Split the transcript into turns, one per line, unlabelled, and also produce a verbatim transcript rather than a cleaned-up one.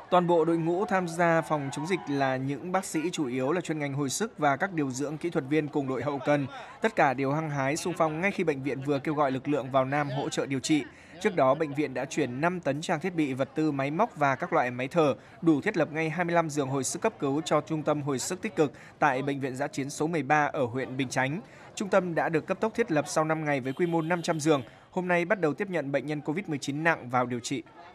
Toàn bộ đội ngũ tham gia phòng chống dịch là những bác sĩ chủ yếu là chuyên ngành hồi sức và các điều dưỡng kỹ thuật viên cùng đội hậu cần. Tất cả đều hăng hái xung phong ngay khi bệnh viện vừa kêu gọi lực lượng vào Nam hỗ trợ điều trị. Trước đó, bệnh viện đã chuyển năm tấn trang thiết bị, vật tư, máy móc và các loại máy thở, đủ thiết lập ngay hai mươi lăm giường hồi sức cấp cứu cho Trung tâm Hồi sức tích cực tại Bệnh viện Dã chiến số mười ba ở huyện Bình Chánh. Trung tâm đã được cấp tốc thiết lập sau năm ngày với quy mô năm trăm giường. Hôm nay bắt đầu tiếp nhận bệnh nhân covid mười chín nặng vào điều trị.